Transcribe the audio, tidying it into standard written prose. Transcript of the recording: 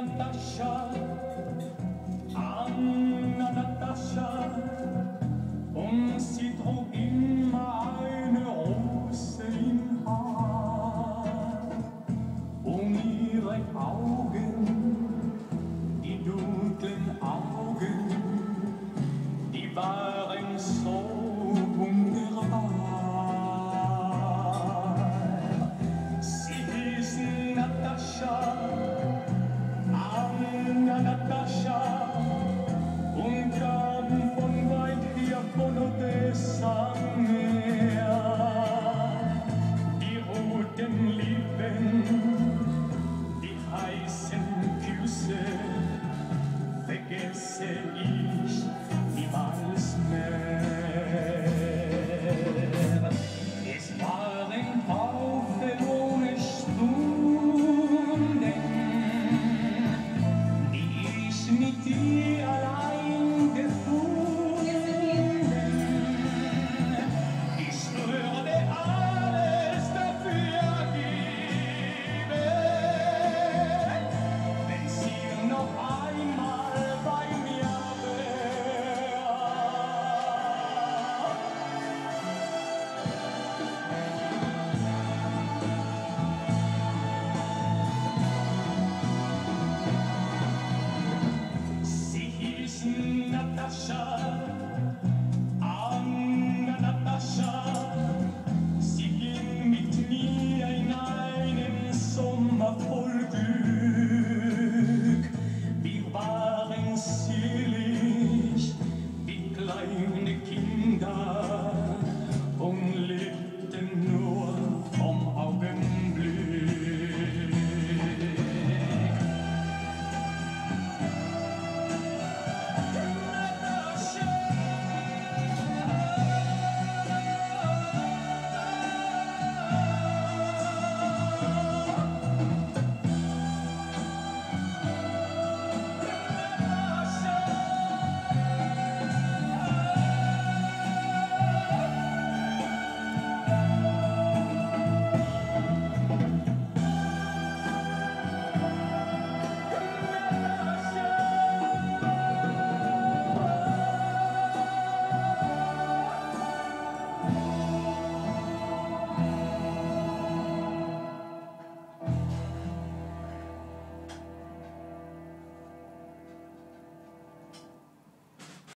Natascha, und sie trug immer eine Rose im Haar. Um ihre Augen, die dunklen Augen, die waren so wunderbar. Sie hießen Natascha, Anna Natascha, und kamen von weit her von Odessa.